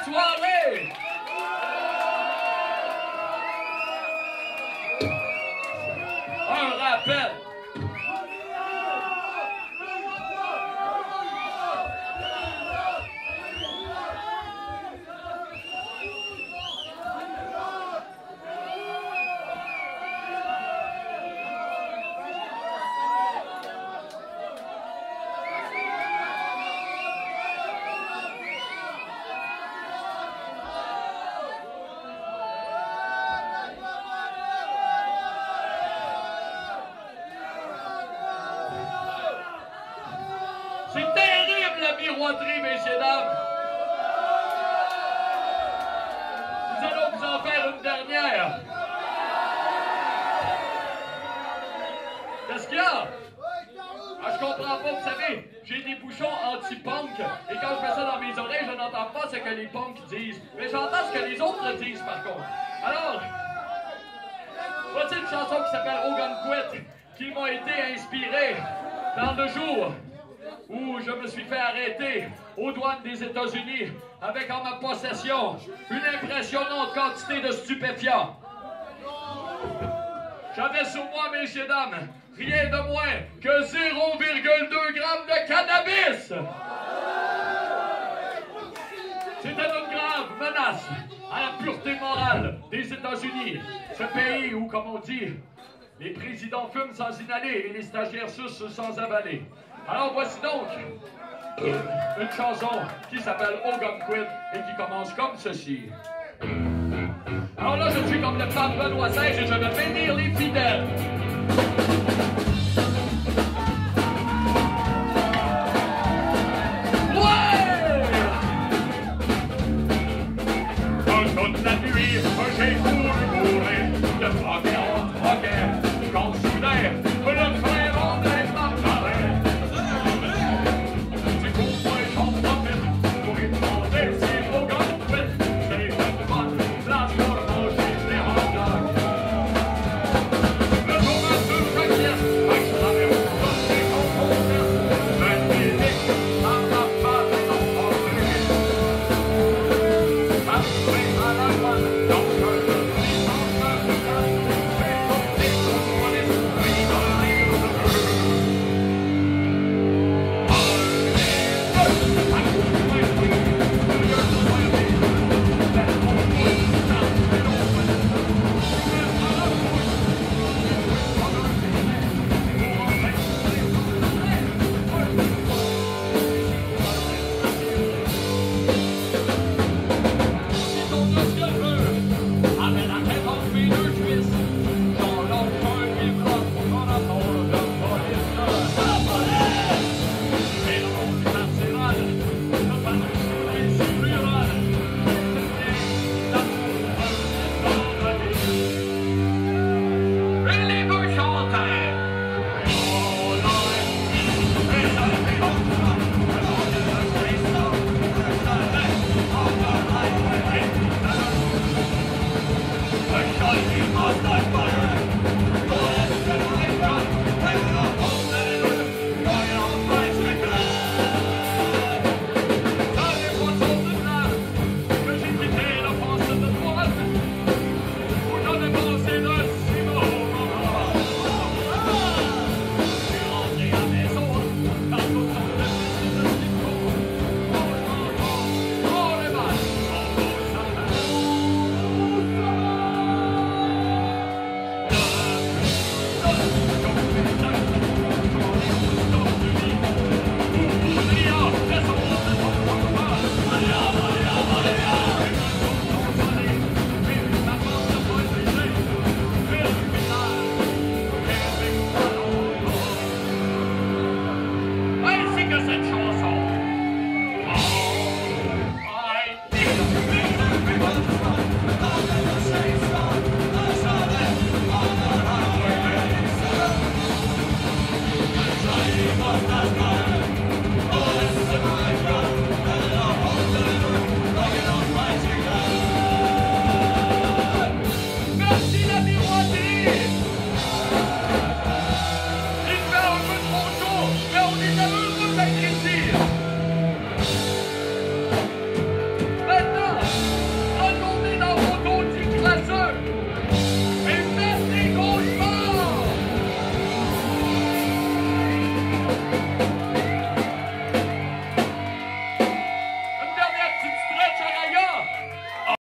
soirée! Un rappel. C'est terrible la miroiterie, messieurs, dames. Nous allons vous en faire une dernière. Qu'est-ce qu'il y a? Ah, je comprends pas, vous savez, j'ai des bouchons anti-punk, et quand je mets ça dans mes oreilles, je n'entends pas ce que les punks disent, mais j'entends ce que les autres disent, par contre. Alors, voici une chanson qui s'appelle Hogan Quit, qui m'a été inspirée dans le jour où je me suis fait arrêter aux douanes des États-Unis avec en ma possession une impressionnante quantité de stupéfiants. J'avais sur moi, messieurs, dames, rien de moins que 0,2 grammes de cannabis! C'était une grave menace à la pureté morale des États-Unis, ce pays où, comme on dit, les présidents fument sans inhaler et les stagiaires sucent sans avaler. Alors voici donc une chanson qui s'appelle Hogan Quit et qui commence comme ceci. Alors là, je suis comme le pape Benoît XVI et je vais bénir les fidèles. Ouais! Toute la nuit, j'ai